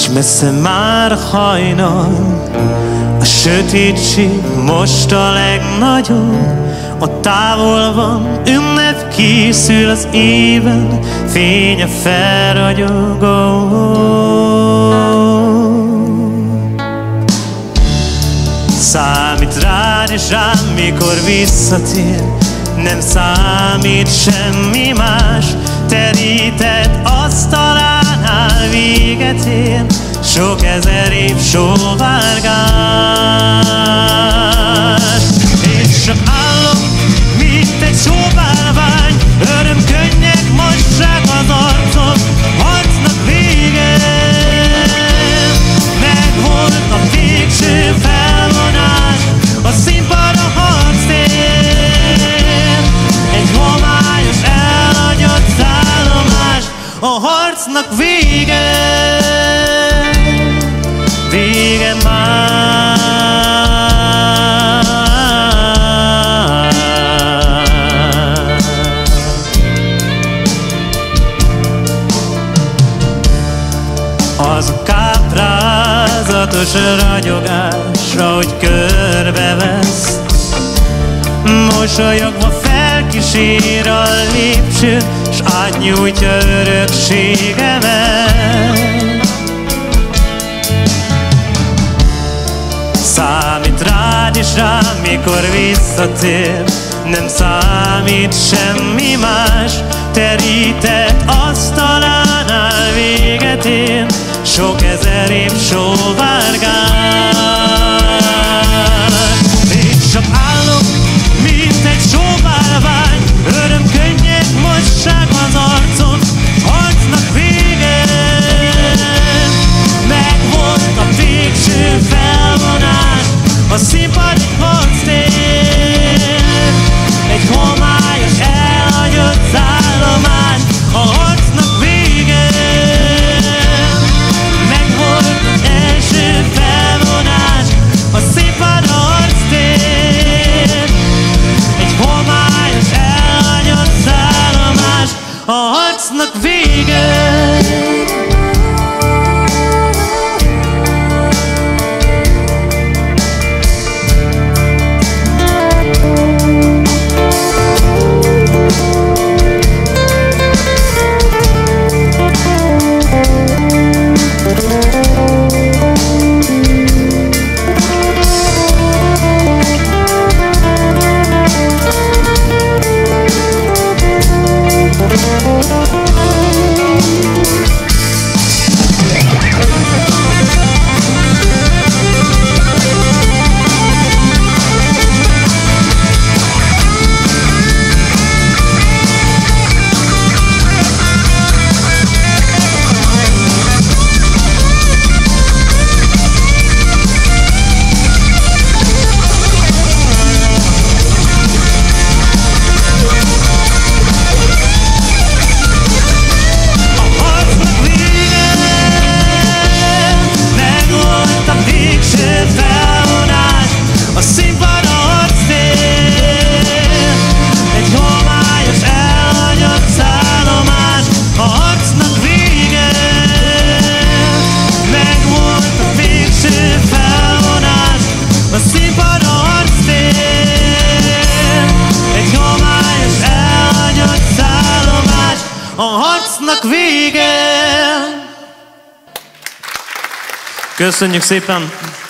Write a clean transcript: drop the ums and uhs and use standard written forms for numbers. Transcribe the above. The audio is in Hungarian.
S messze már a hajnal, a sötétség most a legnagyobb. A távol van, ünnep készül az éven, fénye felragyogó. Számít rád és rám, mikor visszatér, nem számít semmi más. Terített asztalánál véget ér sok ezer év sóvárgás. És csak állok, mint egy sóbálvány, örömkönnyek mossák az arcom, harcnak vége. Megvolt a végső felvonás, a színpad a harctér, egy homályos elhagyott szállomás, a harcnak vége, vége már. Az a káprázatos ragyogás, ahogy körbevesz, mosolyogva felkísér a lépcső, s átnyújtja örökségemet. Számít rád és rám, mikor visszatér, nem számít semmi más. Terített asztalánál véget ér sok ezer év sóvárgás. És csak állok, mint egy sóbálvány, örömkönnyek mossák az arcom, harcnak vége. Megvolt a végső felvonás, a színpad egy harctér, egy homályos elhagyott szállomás, a harcnak vége. Megvolt az első felvonás, a színpad a harctér, egy homályos elhagyott szállomás, a harcnak vége. A harcnak vége. Köszönjük szépen!